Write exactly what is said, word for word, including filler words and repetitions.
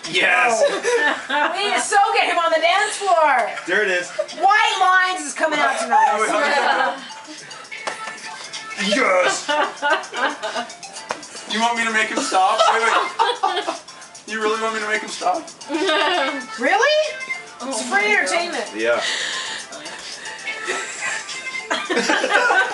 Yes! Oh. We need to so get him on the dance floor! There it is. White Lines is coming out tonight. Oh, wait, yes! You want me to make him stop? Wait, wait. You really want me to make him stop? Really? It's free entertainment. Yeah.